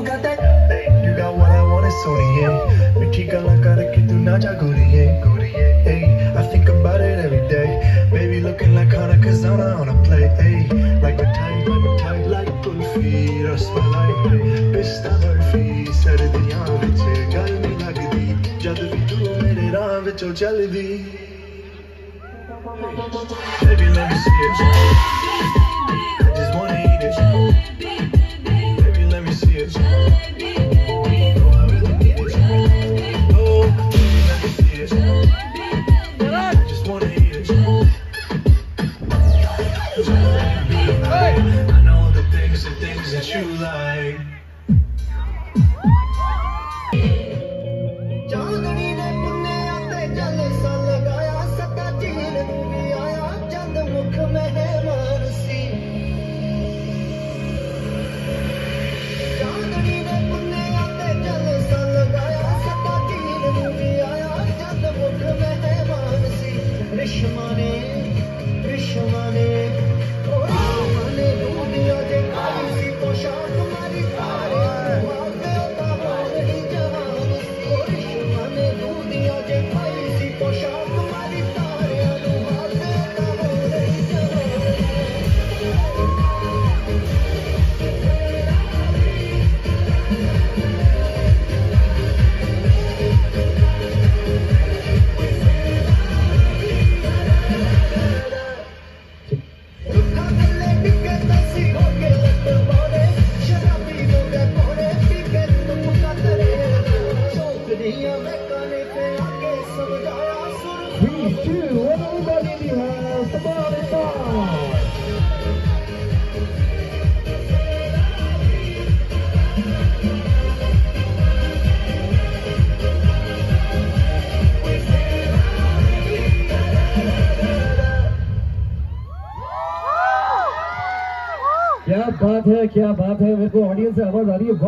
got that. You got what I want, it's Sony. Mithi gala karke tu na ja goriye. Hey, I think about it every day. Baby looking like Hana Kazana on a plate. Hey, like mithai, like kulfi, rasmalai, pista barfi. Sardiyan vich garmi lagdi, jad vi tu mere raah vichon chaldi. Baby, let me see it. I just wanna eat it. Baby, let me see it. Oh, I really need it. Oh, baby, let me see it. I just wanna eat it. I know the things that you like. क्या बात है, क्या बात है। मेरे को audience से आवाज आ रही है।